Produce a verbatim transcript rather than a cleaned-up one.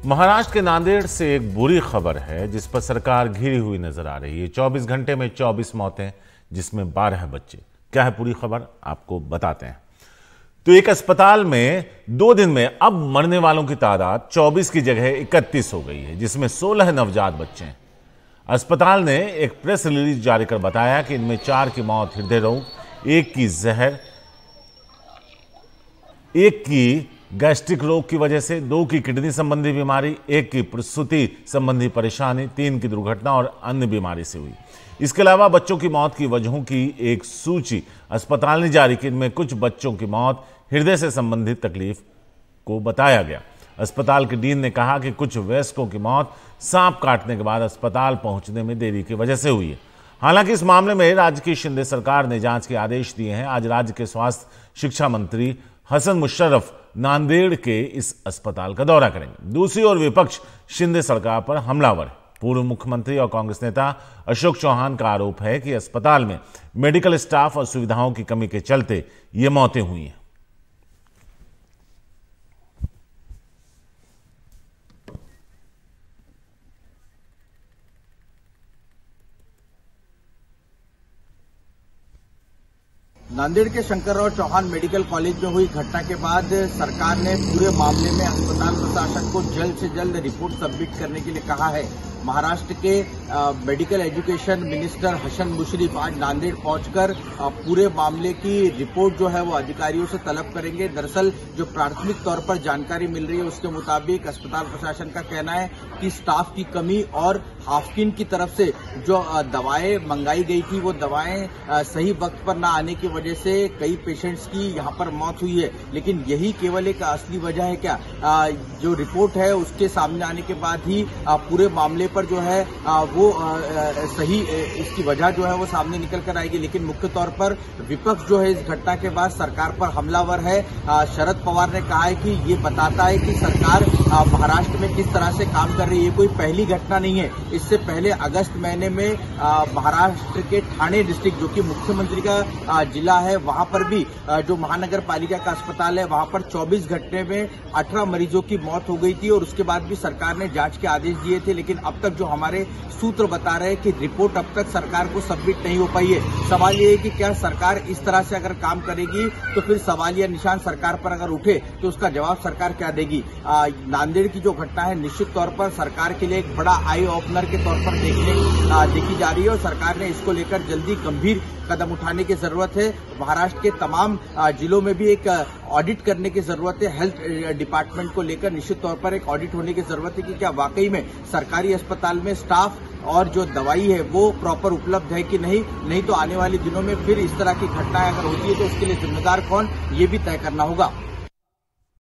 महाराष्ट्र के नांदेड़ से एक बुरी खबर है जिस पर सरकार घिरी हुई नजर आ रही है। चौबीस घंटे में चौबीस मौतें, जिसमें बारह बच्चे। क्या है पूरी खबर, आपको बताते हैं। तो एक अस्पताल में दो दिन में अब मरने वालों की तादाद चौबीस की जगह इकतीस हो गई है, जिसमें सोलह नवजात बच्चे हैं। अस्पताल ने एक प्रेस रिलीज जारी कर बताया कि इनमें चार की मौत हृदय रोग, एक की जहर, एक की गैस्ट्रिक रोग की वजह से, दो की किडनी संबंधी बीमारी, एक की प्रसूति संबंधी परेशानी, तीन की दुर्घटना और अन्य बीमारी से हुई। इसके अलावा बच्चों की मौत की वजहों की एक सूची अस्पताल ने जारी की। इनमें कुछ बच्चों की मौत हृदय से संबंधित तकलीफ को बताया गया। अस्पताल के डीन ने कहा कि कुछ वयस्कों की मौत सांप काटने के बाद अस्पताल पहुंचने में देरी की वजह से हुई है। हालांकि इस मामले में राज्य की शिंदे सरकार ने जांच के आदेश दिए हैं। आज राज्य के स्वास्थ्य शिक्षा मंत्री हसन मुशर्रफ नांदेड़ के इस अस्पताल का दौरा करेंगे। दूसरी ओर विपक्ष शिंदे सरकार पर हमलावर है। पूर्व मुख्यमंत्री और कांग्रेस नेता अशोक चौहान का आरोप है कि अस्पताल में मेडिकल स्टाफ और सुविधाओं की कमी के चलते ये मौतें हुई हैं। नांदेड़ के शंकरराव चौहान मेडिकल कॉलेज में हुई घटना के बाद सरकार ने पूरे मामले में अस्पताल प्रशासन को जल्द से जल्द रिपोर्ट सबमिट करने के लिए कहा है। महाराष्ट्र के आ, medical education minister Hasan Mushrif आज नांदेड़ पहुंचकर आ, पूरे मामले की रिपोर्ट जो है वो अधिकारियों से तलब करेंगे। दरअसल जो प्राथमिक तौर पर जानकारी मिल रही है उसके मुताबिक अस्पताल प्रशासन का कहना है कि स्टाफ की कमी और हाफकिन की तरफ से जो दवाएं मंगाई गई थी वो दवाएं सही वक्त पर न आने की वजह से कई पेशेंट्स की यहां पर मौत हुई है। लेकिन यही केवल एक असली वजह है क्या? आ, जो रिपोर्ट है उसके सामने आने के बाद ही आ, पूरे मामले पर जो है आ, वो आ, सही इसकी वजह जो है वो सामने निकल कर आएगी। लेकिन मुख्य तौर पर विपक्ष जो है इस घटना के बाद सरकार पर हमलावर है। आ, शरद पवार ने कहा है कि ये बताता है कि सरकार आ, महाराष्ट्र में किस तरह से काम कर रही है। ये कोई पहली घटना नहीं है। इससे पहले अगस्त महीने में महाराष्ट्र के ठाणे डिस्ट्रिक्ट जो कि मुख्यमंत्री का आ, जिला है, वहां पर भी आ, जो महानगर पालिका का अस्पताल है वहां पर चौबीस घंटे में अठारह मरीजों की मौत हो गई थी और उसके बाद भी सरकार ने जांच के आदेश दिए थे। लेकिन अब तक जो हमारे सूत्र बता रहे हैं कि रिपोर्ट अब तक सरकार को सबमिट नहीं हो पाई है। सवाल ये है कि क्या सरकार इस तरह से अगर काम करेगी तो फिर सवालिया निशान सरकार पर अगर उठे तो उसका जवाब सरकार क्या देगी? आ, नांदेड़ की जो घटना है निश्चित तौर पर सरकार के लिए एक बड़ा आई ओपनर के तौर पर देखने आ, देखी जा रही है और सरकार ने इसको लेकर जल्दी गंभीर कदम उठाने की जरूरत है। महाराष्ट्र के तमाम जिलों में भी एक ऑडिट करने की जरूरत है। हेल्थ डिपार्टमेंट को लेकर निश्चित तौर पर एक ऑडिट होने की जरूरत है कि क्या वाकई में सरकारी अस्पताल में स्टाफ और जो दवाई है वो प्रॉपर उपलब्ध है कि नहीं। नहीं तो आने वाले दिनों में फिर इस तरह की घटनाएं अगर होती है तो उसके लिए जिम्मेदार कौन, ये भी तय करना होगा।